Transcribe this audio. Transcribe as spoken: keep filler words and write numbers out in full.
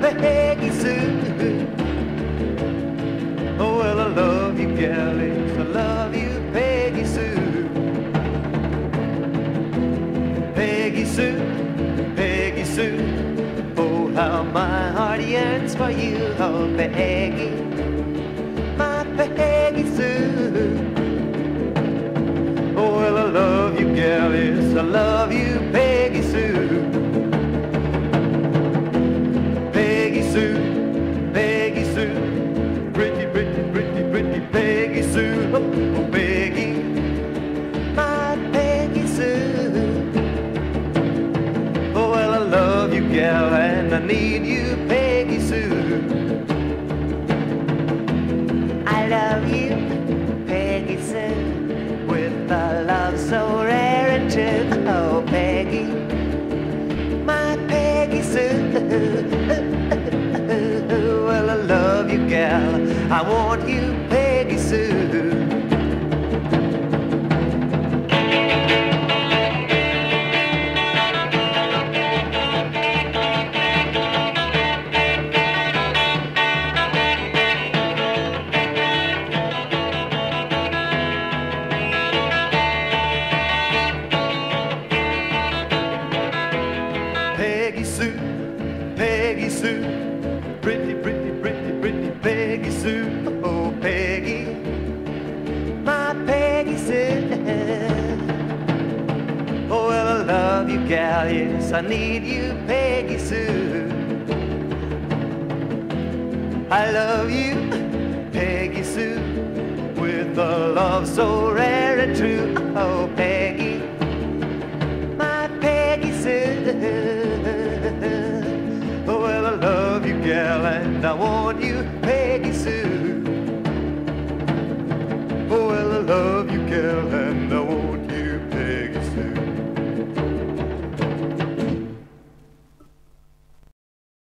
Peggy Sue. Oh, well, I love you, gal, yes, I love you, Peggy Sue. Peggy Sue, Peggy Sue. Oh, how my heart yearns for you, oh, Peggy, my Peggy Sue. Oh, well, I love you, gal, yes, I love you, Peggy Sue. Peggy Sue, Peggy Sue, pretty, pretty, pretty, pretty Peggy Sue. Oh, Peggy, my Peggy Sue. Oh, well, I love you, gal, and I need you, Peggy Sue. I love you, Peggy Sue, with a love so rare and true. Oh, Peggy, my Peggy Sue. Well, I love you, gal, I want you, Peggy Sue. Peggy Sue, Peggy Sue, pretty, pretty, pretty, pretty Peggy Sue. Oh, Peggy, my Peggy Sue. Oh, well, I love you, gal, yes, I need you, Peggy Sue. I love you, Peggy Sue, with a love so rare and true. Oh, Peggy, my Peggy Sue. Oh, well, I love you, gal, and I want you, Peggy.